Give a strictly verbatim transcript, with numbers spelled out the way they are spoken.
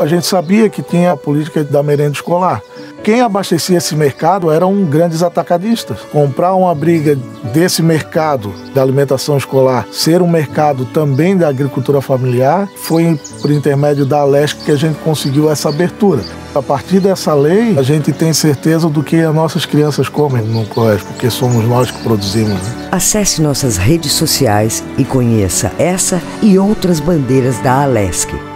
a gente sabia que tinha a política da merenda escolar. Quem abastecia esse mercado eram grandes atacadistas. Comprar uma briga desse mercado da alimentação escolar, ser um mercado também da agricultura familiar, foi por intermédio da Alesc que a gente conseguiu essa abertura. A partir dessa lei, a gente tem certeza do que as nossas crianças comem no colégio, porque somos nós que produzimos, né? Acesse nossas redes sociais e conheça essa e outras bandeiras da Alesc.